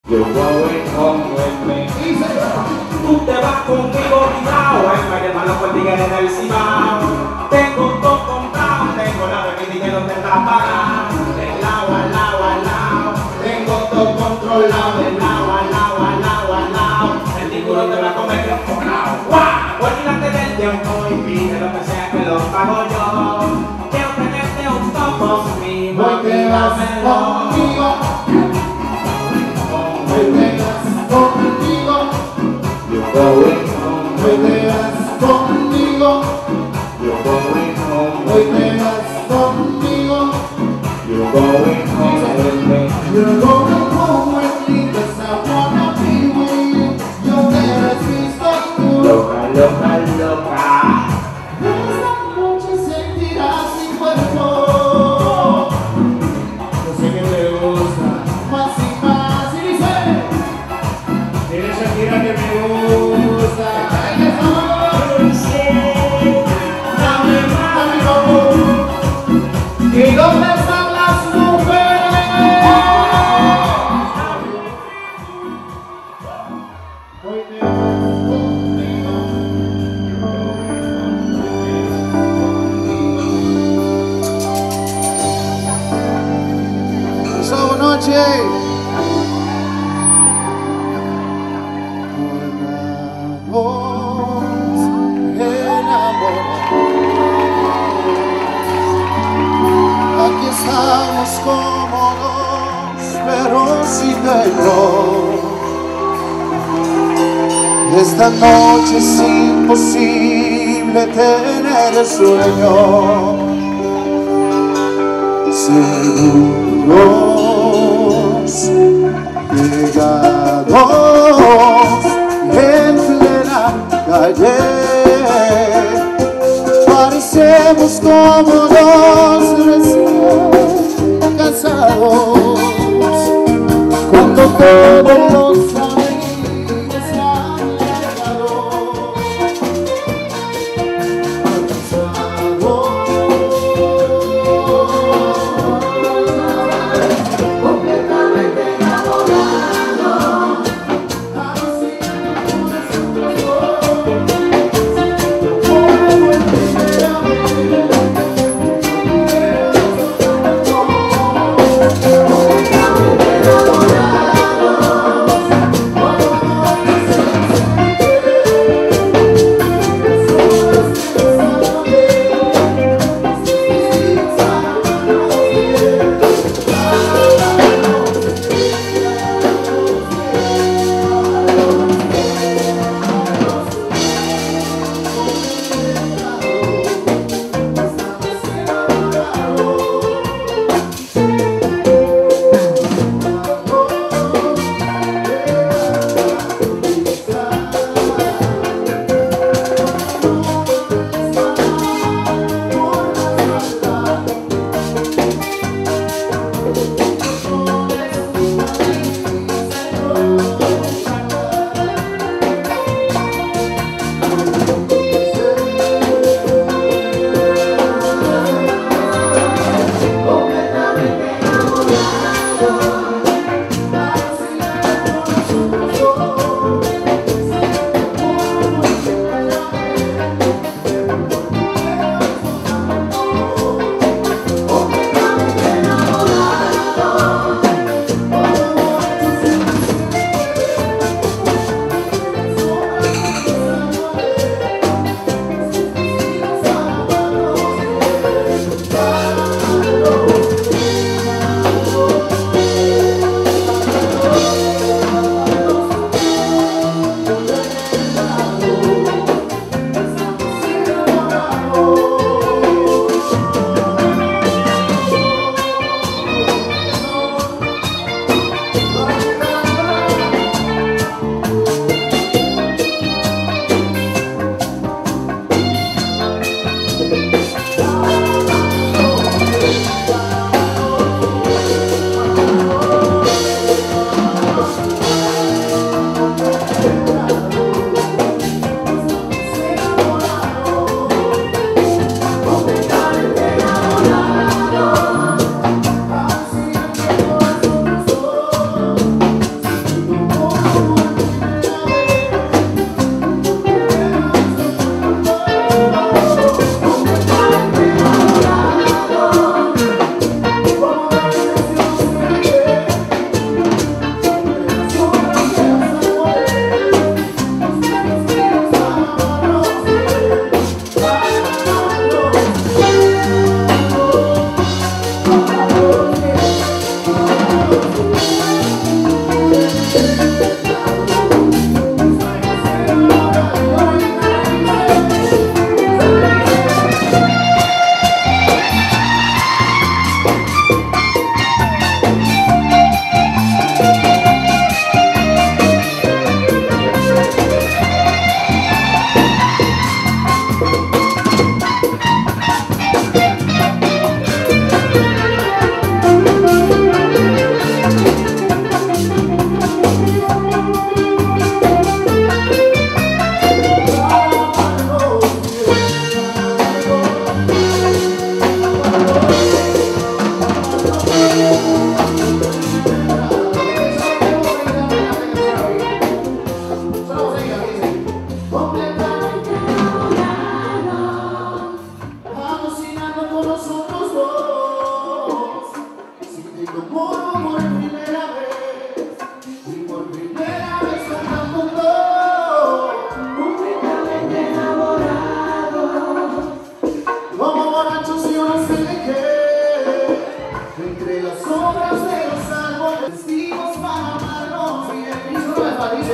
You're going home with me. Tú te vas conmigo, cuidado. En vez de malo por tigres del Cibao. Tengo todo comprado. Tengo la bebida y dinero de tapar. De lado a lado a lado. Tengo todo controlado. De lado a lado a lado a lado. El tiburón te va a comer que lo cobrado. ¡Guau! Olvídate del tiempo y pide lo que sea que lo pago yo. Quiero tenerte un poco conmigo. Hoy te vas conmigo. Hoy te vas conmigo. You're going home. Hoy te vas conmigo. You're going home. Hoy te vas conmigo. You're going home with me. You're going home with me, 'cause I wanna be with you. Yo quiero estar tú. Loca, loca, loca. Esta noche sentirás mi cuerpo. Yo sé que te gusta más y más. Y dice, dile Shakira que me gusta. Ay, esa mano. Dame, dame, dame. ¿Y dónde están las mujeres? Hoy te vas conmigo. Buenas noches. Aquí estamos cómodos, pero sin dolor. Esta noche es imposible tener el sueño. Seguros, pegados en plena calle. Parecemos como dos recién casados. Cuando todos los amigos se han llegado. Completamente enamorado. Así como nosotros. Como el primer amor. Completamente enamorados.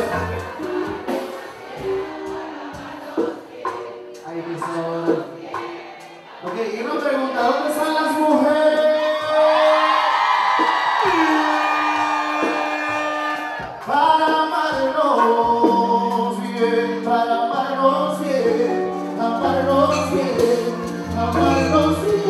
Ay, mi sol. Ok, y una pregunta, ¿dónde están las mujeres? Para amarnos bien, para amarnos bien, amarnos bien, amarnos bien.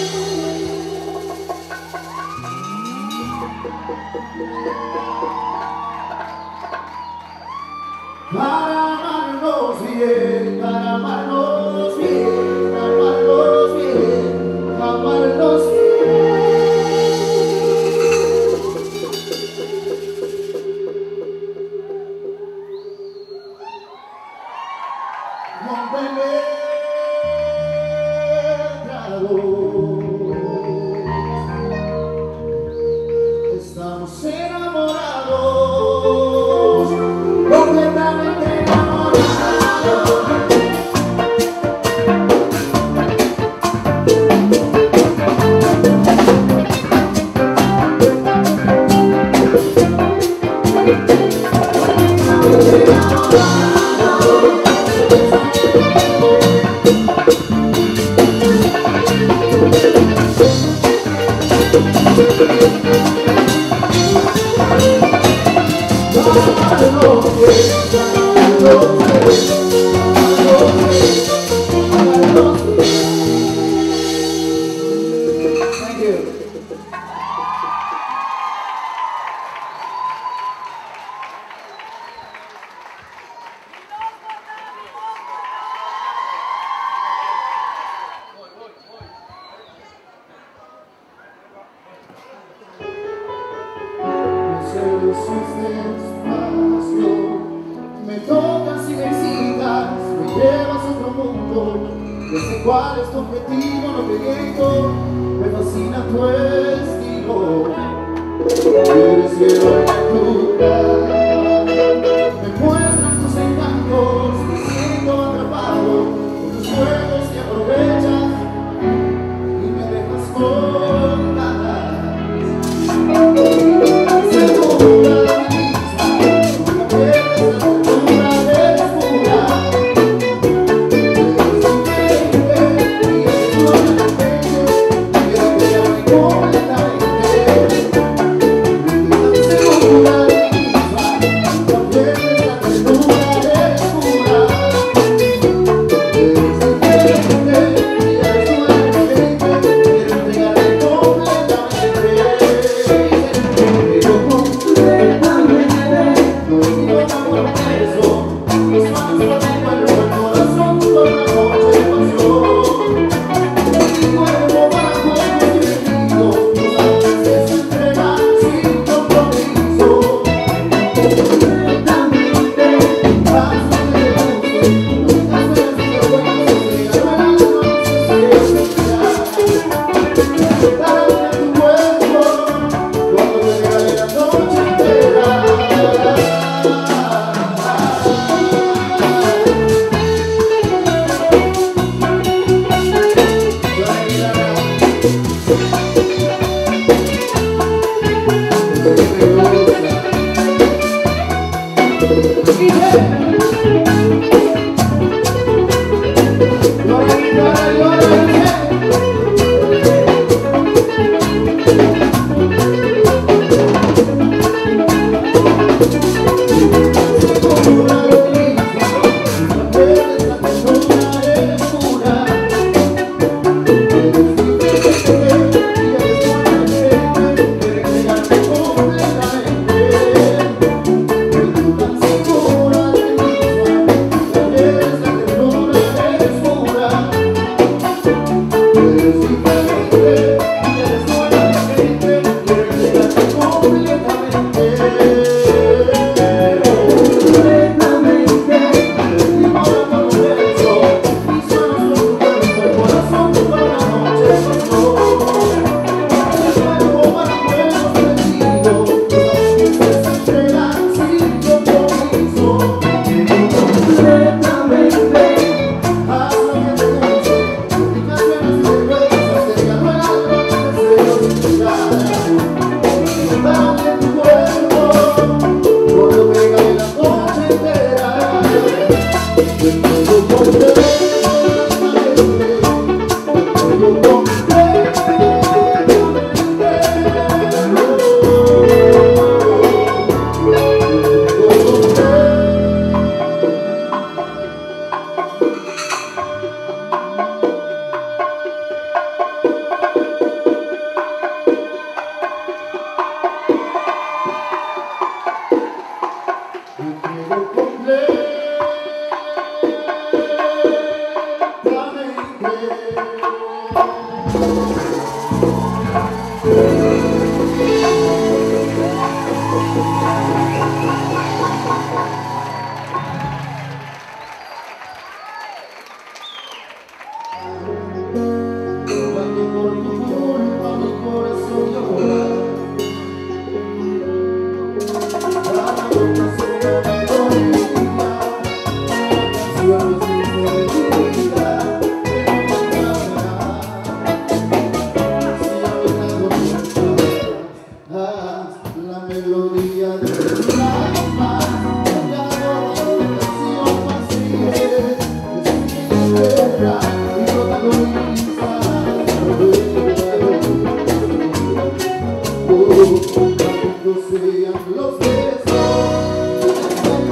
Para amarnos bien, para amarnos bien, amarnos bien, amarnos bien. Estamos enamorados, completamente enamorados. Thank you. Me tocas y me excitas, me llevas a otro mundo. Yo sé cuál es tu objetivo, no te miento, me fascina tu estilo. Eres cielo en tu cara, me muestras tus encantos, me siento atrapado por tus juegos que aprovechas y me dejas con ganas. Completamente Sean los besos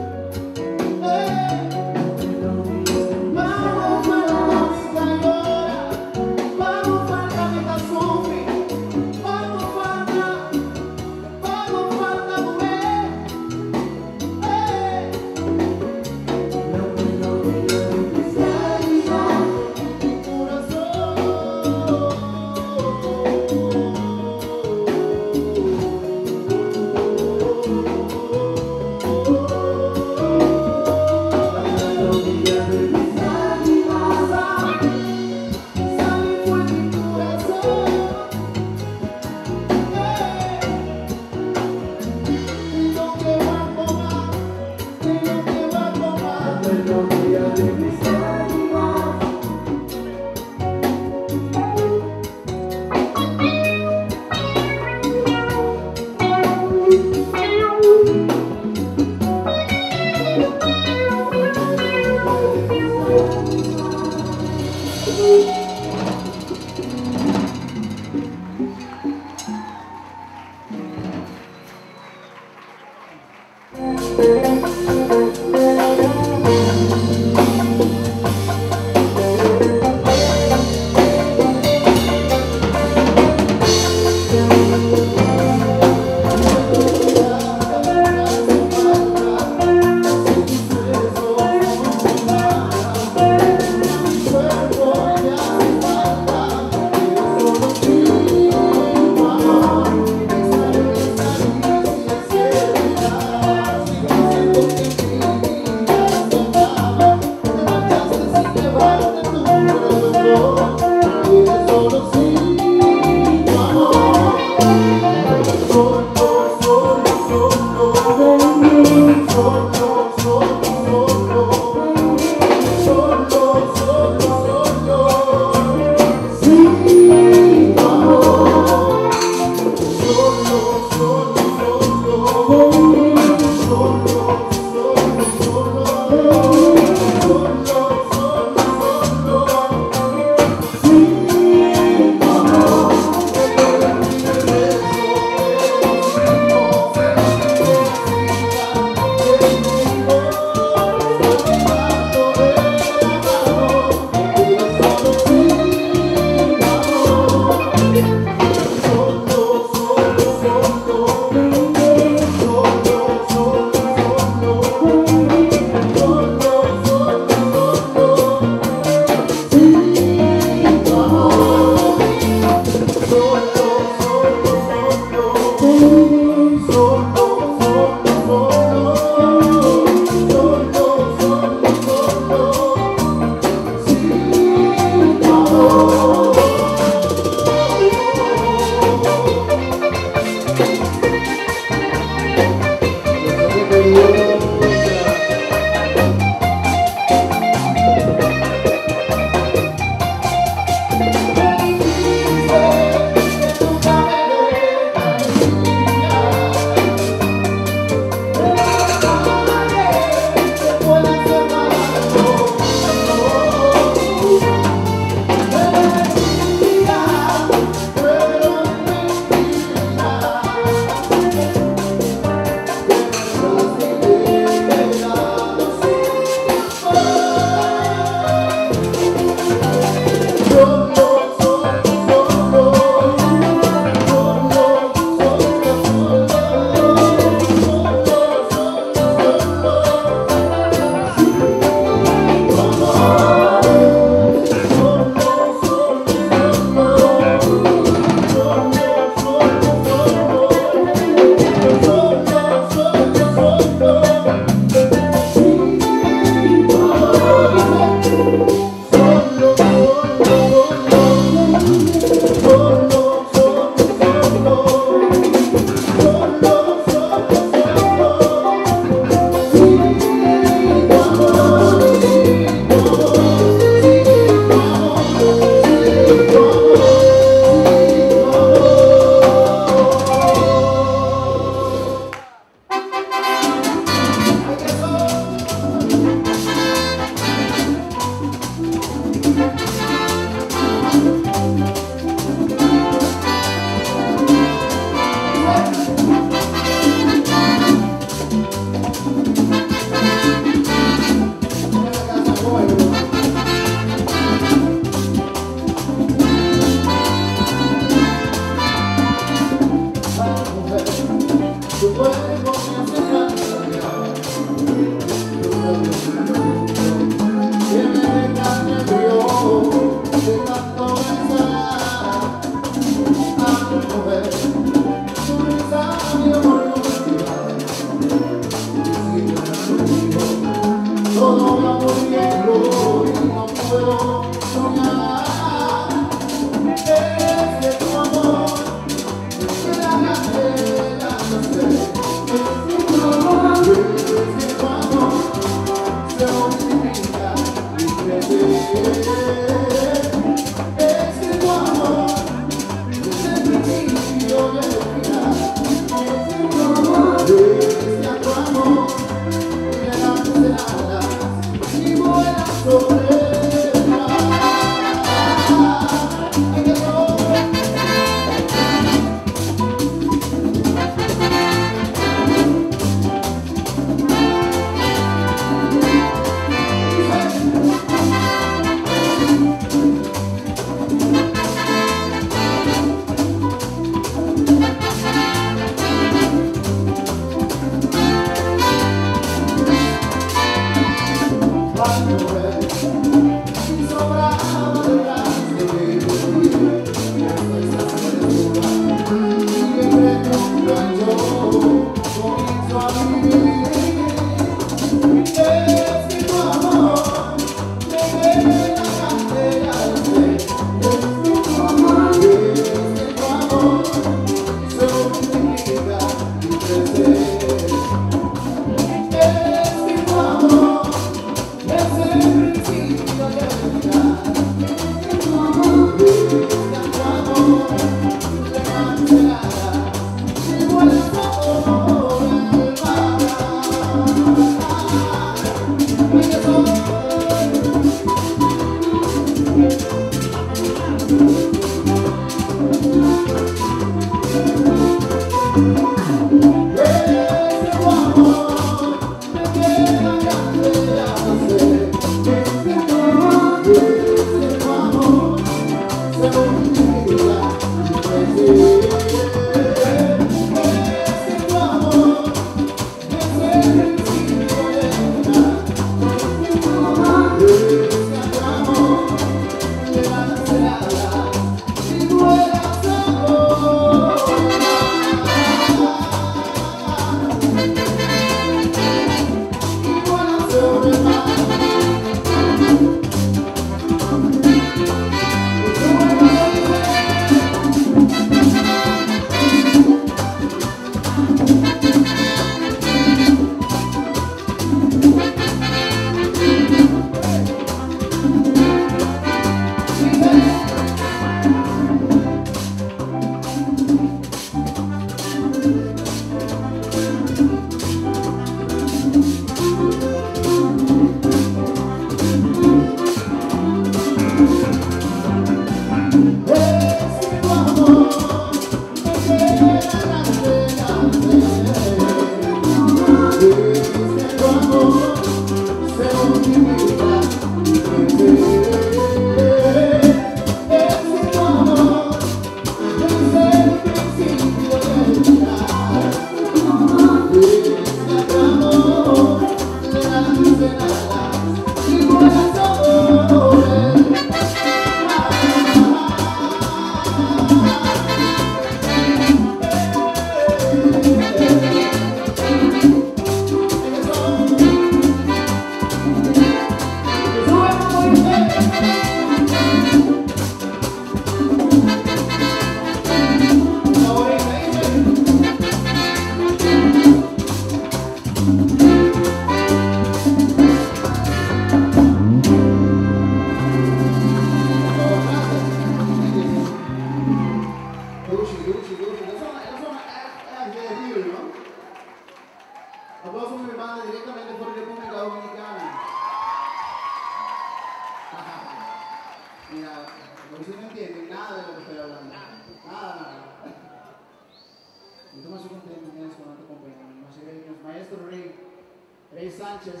Sánchez,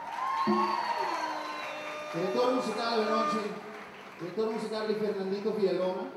director musical de noche, director musical de Fernandito Villalona.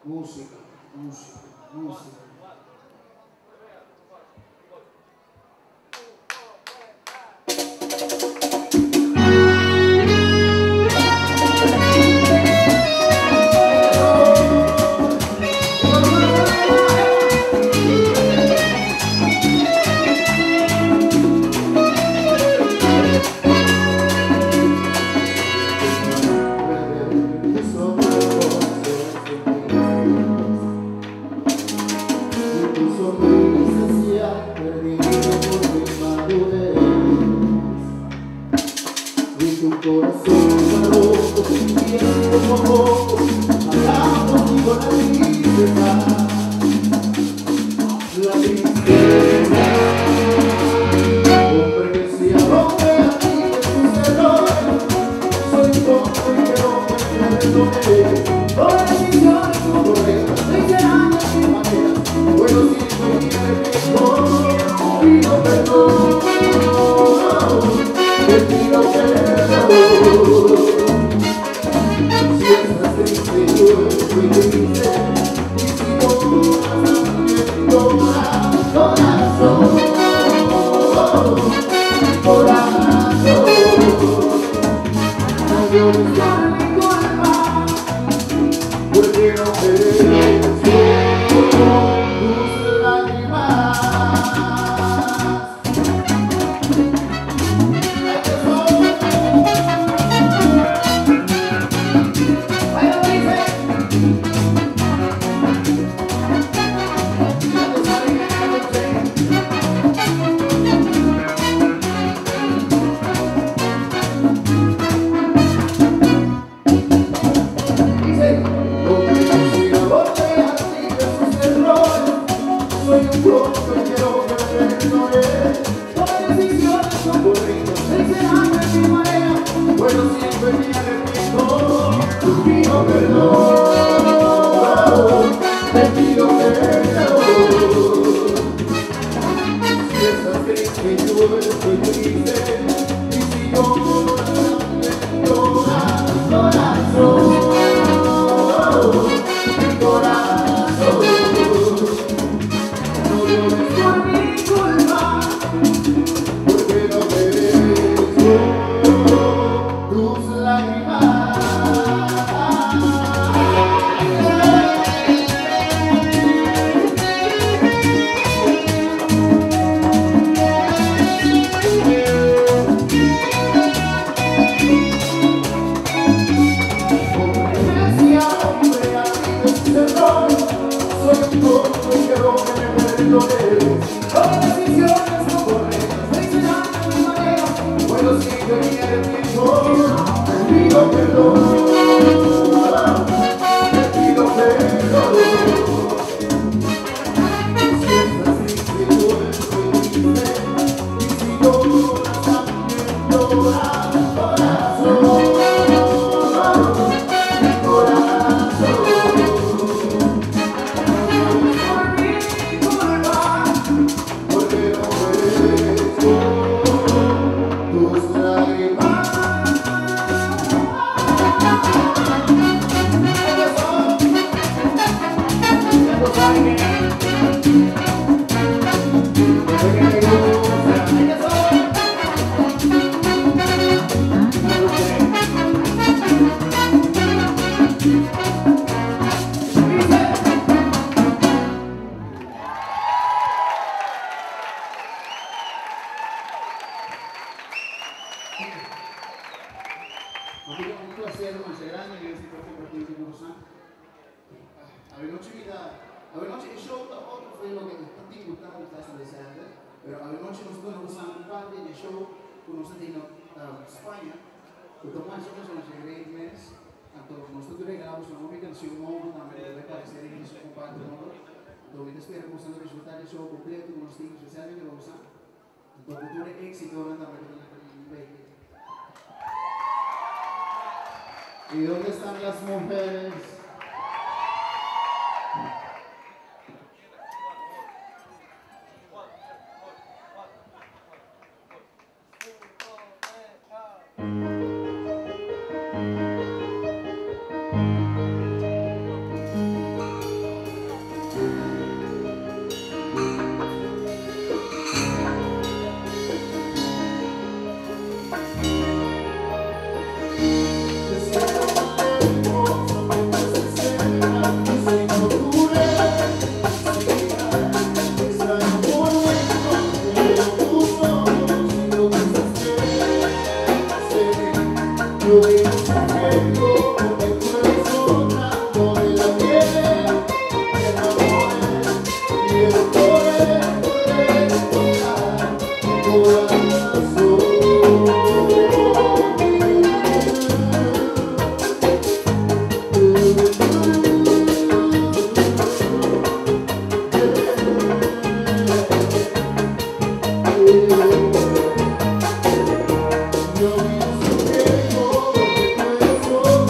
Música, música, música. ¿Y dónde están las mujeres? Yo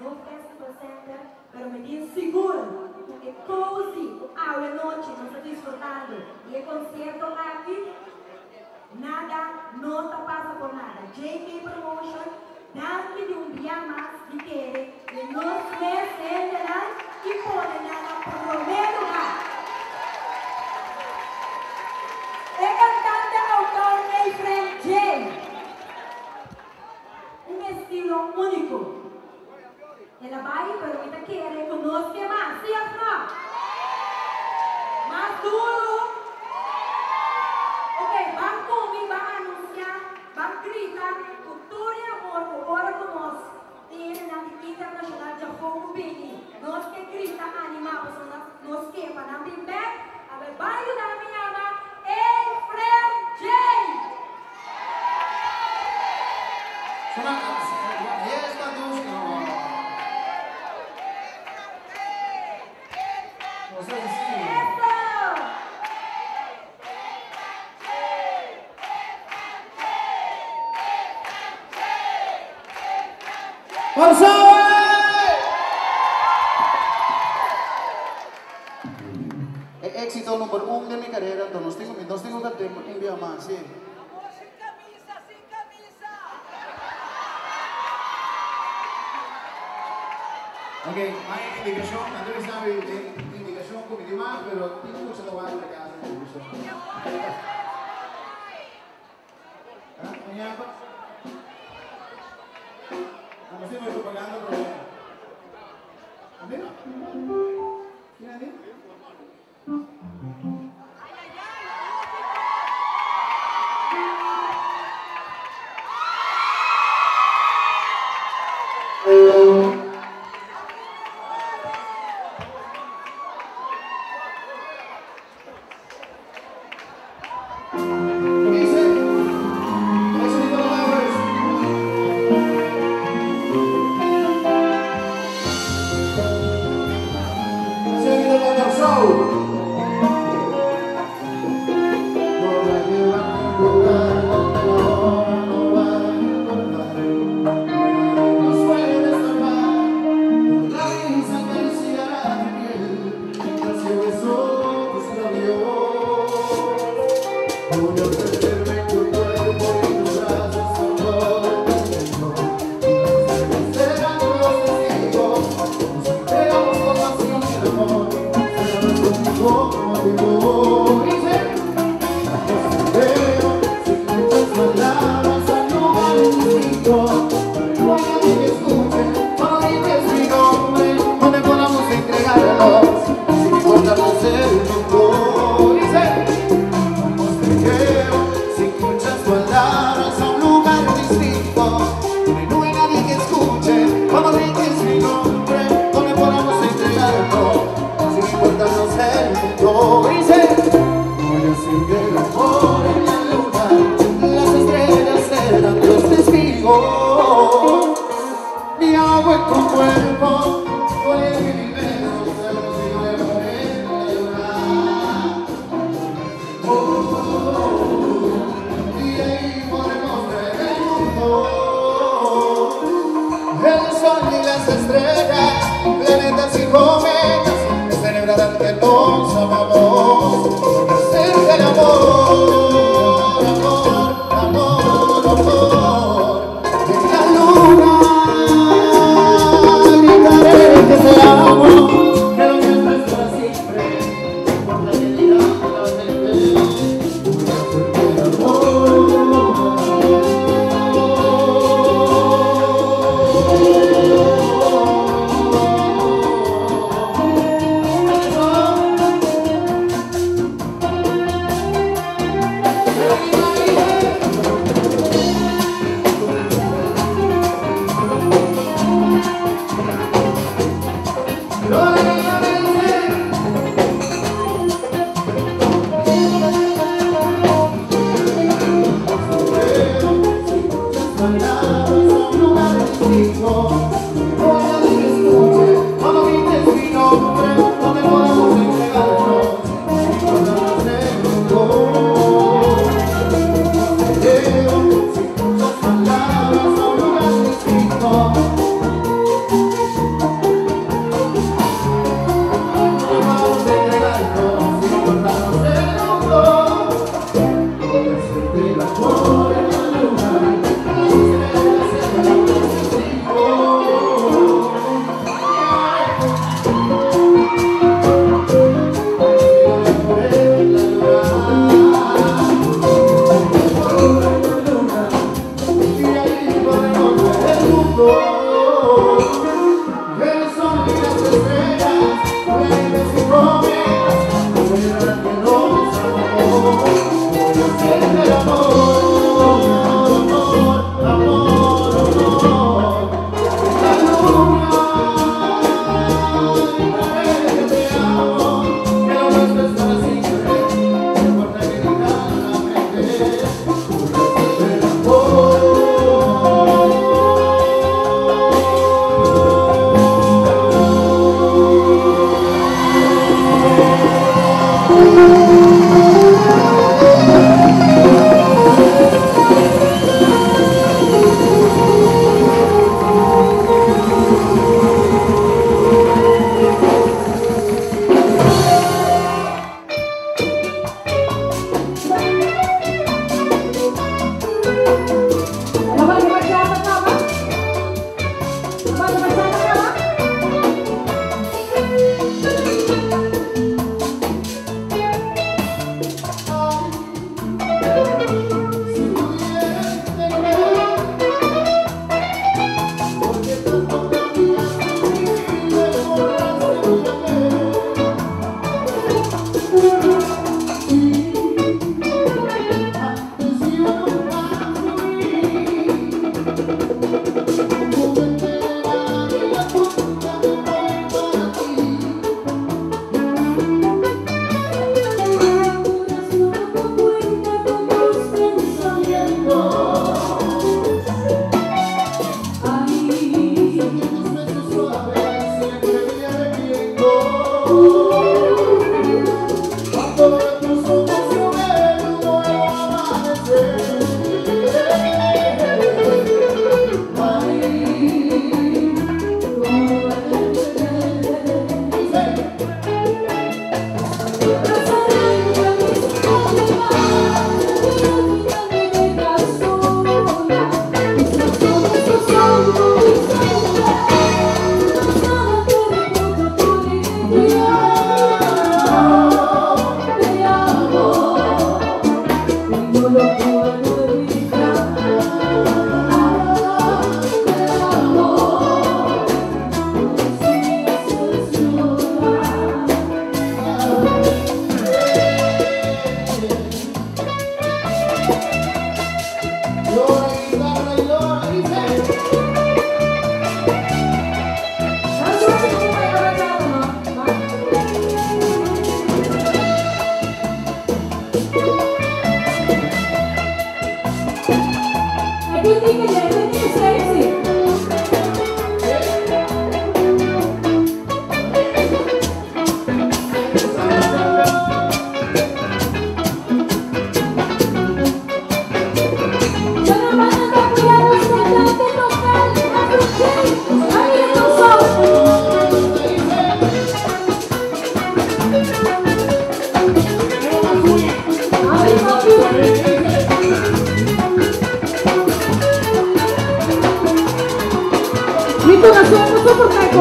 no Festival Center, pero me di seguro que cozy, ahora noche, nos está disfrutando. Y el concierto aquí, nada, no te pasa por nada. JK Promotion, dame de un día más si quiere, que nos presentarán y ponen nada por primer lugar. El cantante autor Efraín J. Un estilo único. En la baile, pero ahorita quiere conocer más, ¿sí o no? Más duro. Ok, van conmigo, van a anunciar, van a gritar, cultura y amor, por hora con nos. Tienen la Internacional de Fogo Bini. Nos que grita, animamos, nos que para a ver, vai ajudar a minha ama, Efraín J. El éxito número 1 de mi carrera, nos tengo que enviar más, sí. Ok, hay indicación, Andrés sabe indicación con mi demás, pero tengo mucho trabajo de casa. Mañana, como si me estoy pagando, pero... ¿Amigo? ¿Quién es amigo?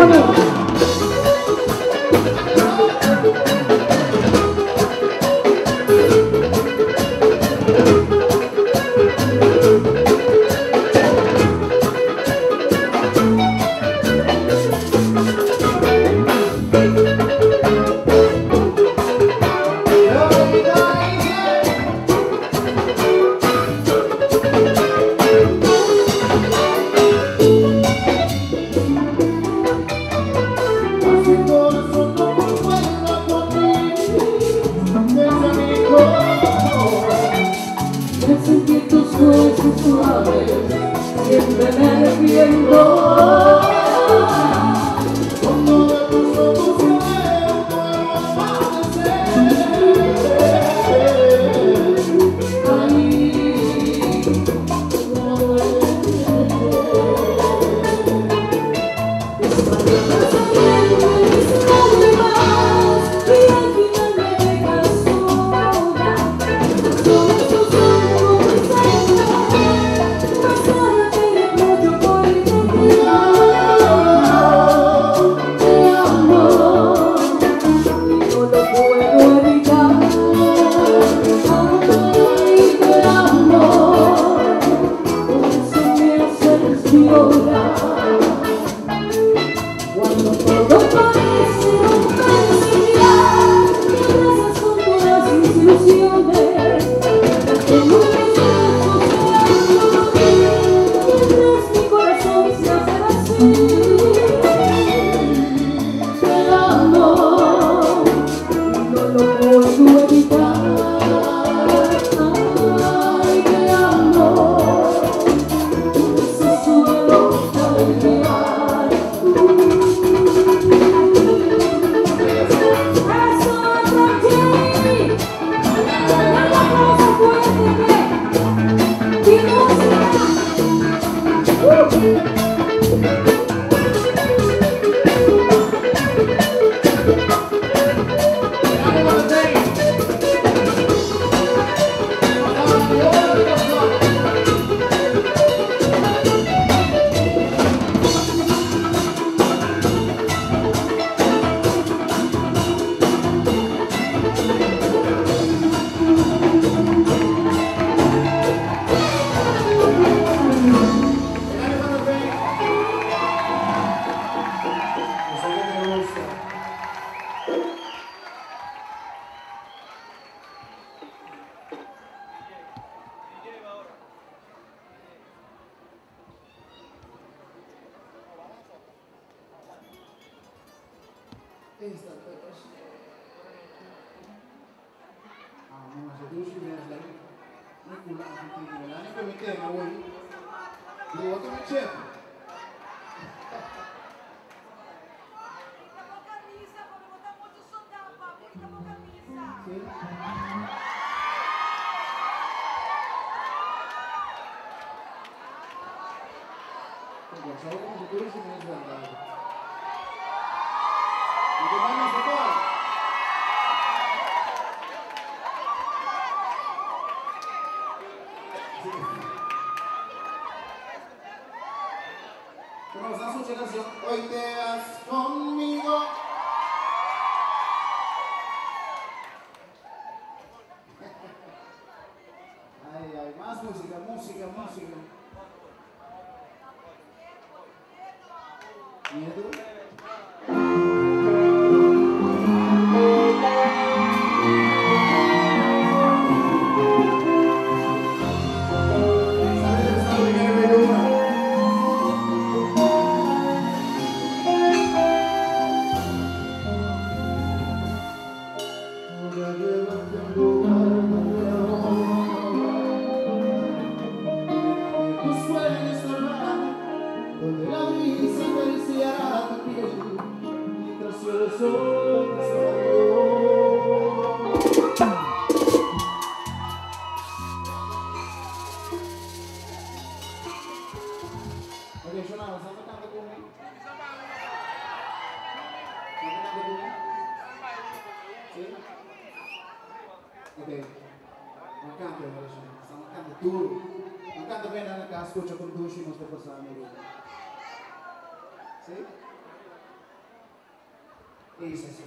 Hoy te vas conmigo. Ay, ay, más música, música, música. ¿Miedo? Y dice así.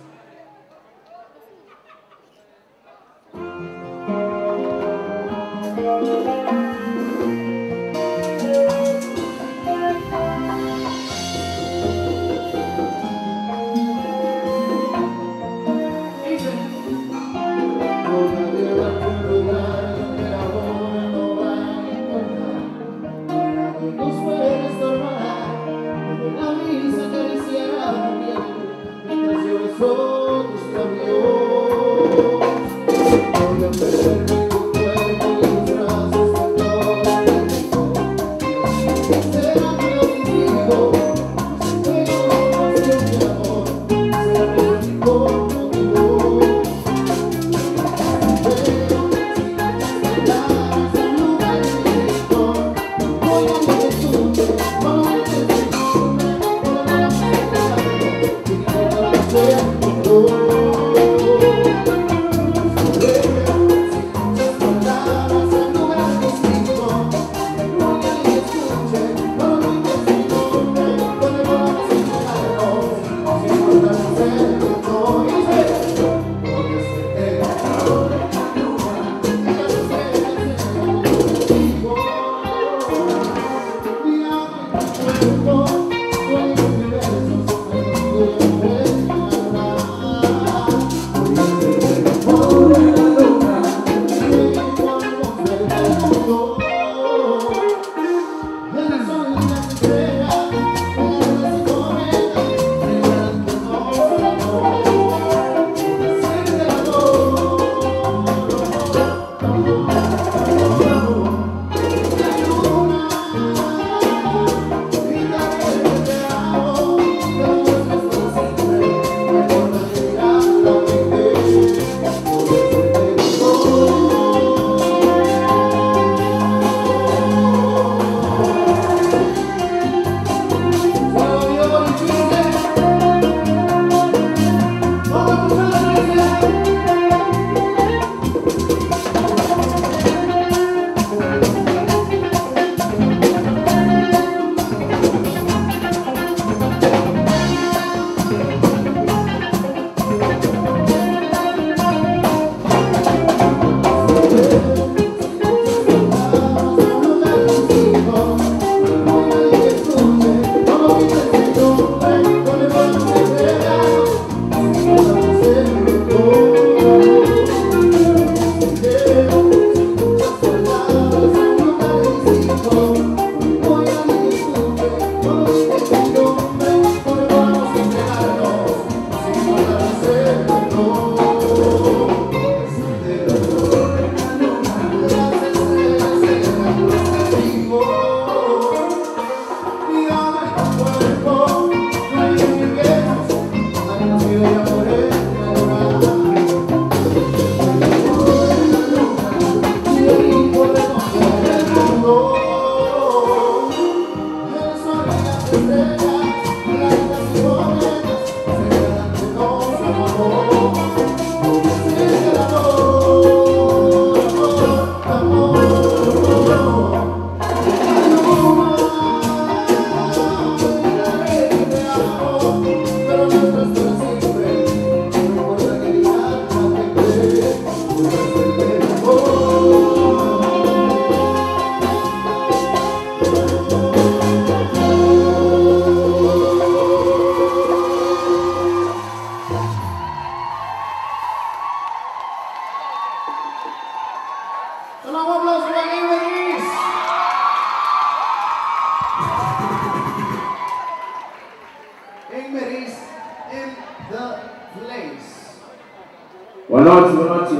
Buenas noches, buenas noches.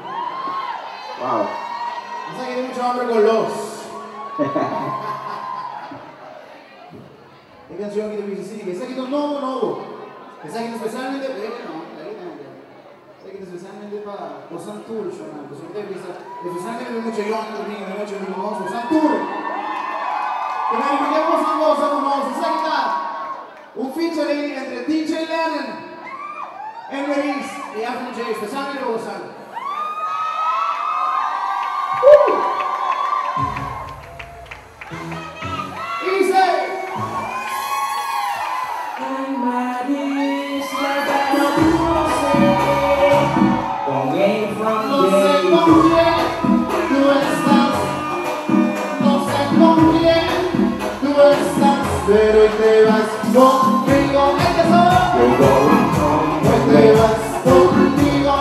Wow. No sé que tiene mucho hambre con los. Hay canción que te dice así, que está quitando nuevo. Que está quitando especialmente, especialmente para los Santur, especialmente de mucho John, de mucho hermoso, Santur. Que me verifiquemos a vos, hermosos, está quitando un featuring entre DJ Lennon, Enveris y Afro J, especialmente para vos. Ay, Maris, la conmigo, es que soy. You're going home Hoy with te me. vas conmigo,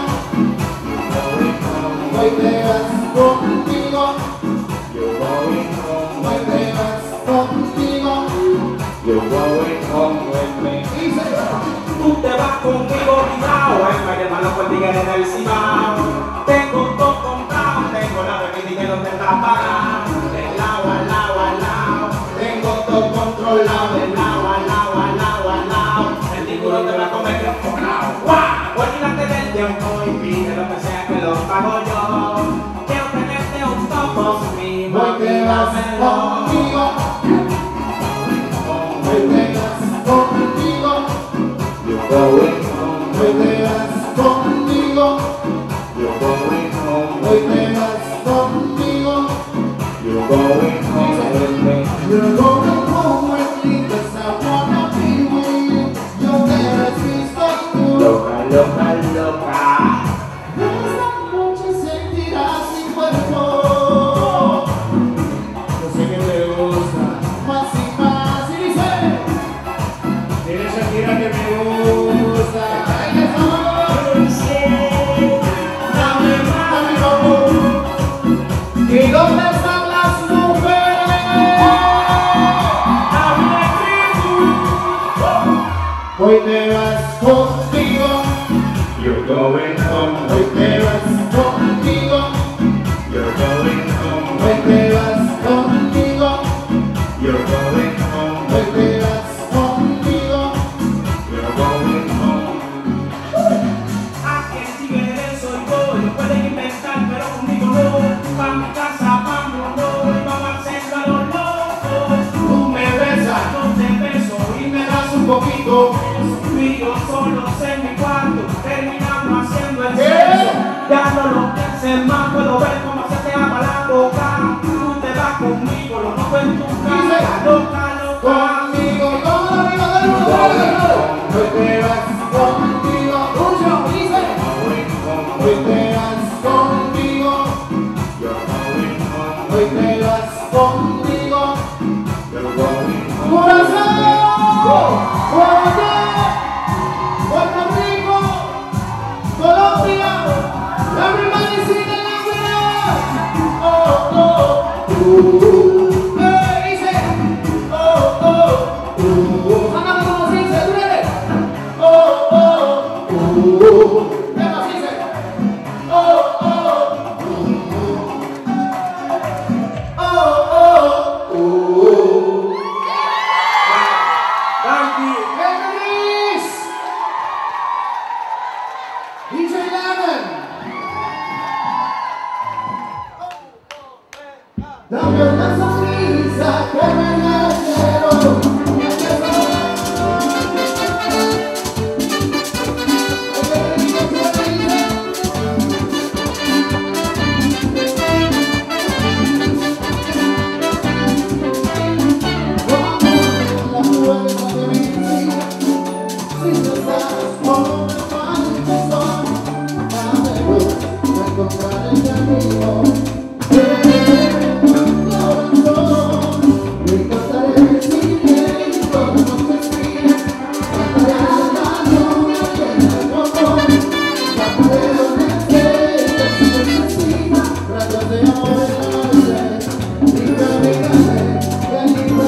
hoy te vas conmigo, You're going home hoy with te me. vas conmigo. You're going home with me. Y se va. Tú te vas conmigo, cuidado, en vez de malo por tigre en el cibao. Tengo todo comprado, tengo la bebida y que no te tapará. Del lado al lado al lado, tengo todo controlado. Del lado al lado al lado al lado, el tiburón te va a comer que forrado. ¡Guau! Olvídate del tiempo y pide lo que sea que lo pago yo. Quiero tenerte un topo mío. Hoy te vas conmigo, hoy te vas conmigo, You're going home, hoy te vas conmigo, you're going home, hoy te vas conmigo. you're going home with me. You're going home with me 'cause I wanna be with you. You're there as we start to. Loca, loca, loca. Esta noche sentirás mi cuerpo. Yo sé que te gusta más y más. Y dice, dile Shakira que me gusta. Ay, que dame, dame loco. ¿Y dónde están las mujeres? Hoy te vas conmigo. You're going home, Hoy te vas conmigo, you're going home, hoy te vas conmigo, you're going home, hoy te vas conmigo. you're going home. Aquel tigre soy yo, lo pueden inventar, pero conmigo no. Pa' mi casa, pa' mi honor, y vamos a hacerlo a los locos. Tú me besas, No te beso y me das un poquito. tú y yo solos en mi cuarto, terminamos haciendo el ¿Qué? sexo. Ya no lo pienses más, puedo ver cómo se te ama la boca. Tú te vas conmigo, lo noto en tu cara, loca, loca. Conmigo, todo arriba del mundo. Hoy te vas conmigo, mucho, dice. Hoy te vas conmigo, hoy te vas conmigo. Corazón, Puerto Rico, Colombia, everybody sing the language. Oh, oh, dice, oh, oh, hágame como se dice, ¿tú eres? Oh, oh, ¿qué dice? Oh, oh, Thank you. Feliz. DJ Lemon. Dame una sonrisa que me quiero.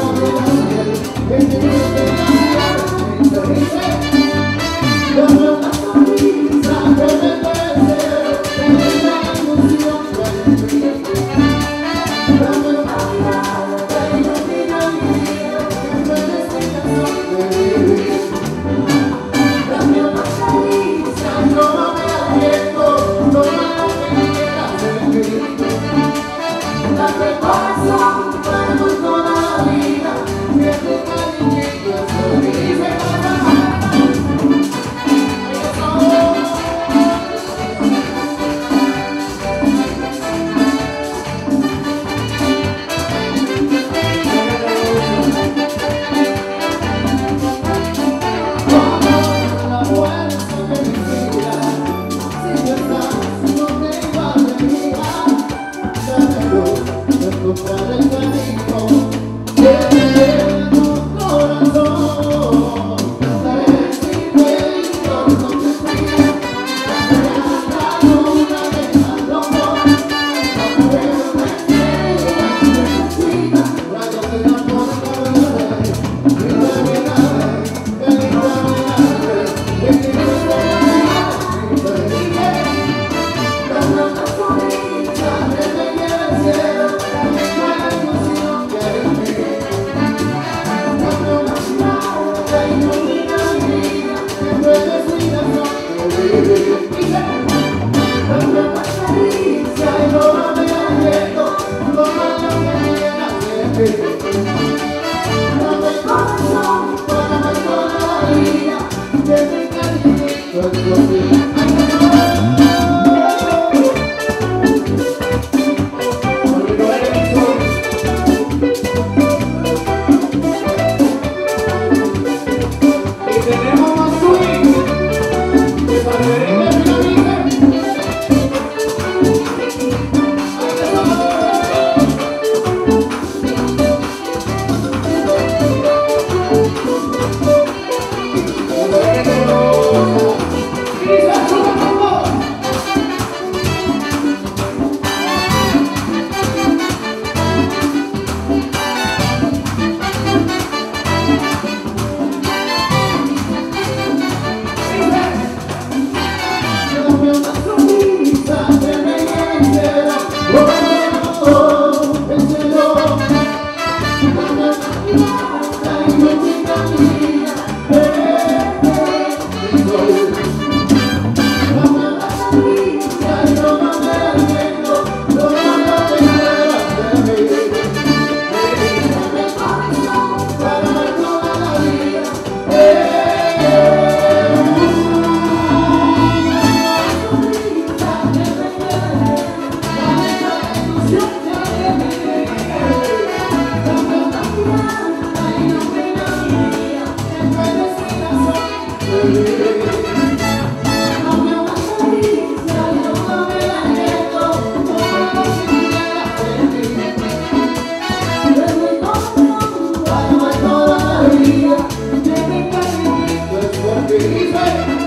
Dame una Dice